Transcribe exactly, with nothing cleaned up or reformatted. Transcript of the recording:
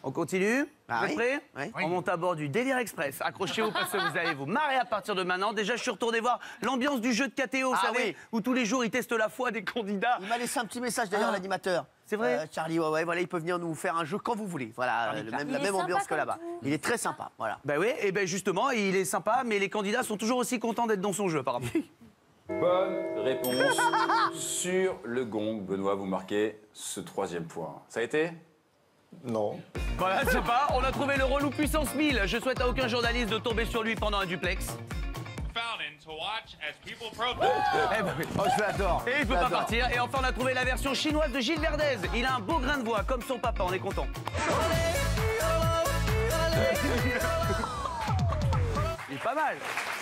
On continue. Ah, vous êtes oui. prêts? Oui. On monte à bord du Délire Express. Accrochez-vous parce que vous allez vous marrer à partir de maintenant. Déjà, je suis retourné voir l'ambiance du jeu de K T O, vous Ah, savez, oui. où tous les jours, ils testent la foi des candidats. Il m'a laissé un petit message d'ailleurs, Ah. l'animateur. C'est vrai Euh, Charlie, ouais, ouais, voilà, il peut venir nous faire un jeu quand vous voulez. Voilà, euh, le même, Il la est même sympa ambiance que comme là-bas. tout. Il est très sympa, voilà. Bah oui, et ben justement, il est sympa, mais les candidats sont toujours aussi contents d'être dans son jeu, apparemment. Bonne réponse sur le gong. Benoît, vous marquez ce troisième point. Ça a été? Non. Voilà, c'est pas. On a trouvé le relou puissance mille. Je souhaite à aucun journaliste de tomber sur lui pendant un duplex. Fountain to watch as people protest. Eh ben oui. Oh, je l'adore. Et il peut pas partir. Et enfin, on a trouvé la version chinoise de Gilles Verdez. Il a un beau grain de voix, comme son papa, on est content. Il est pas mal.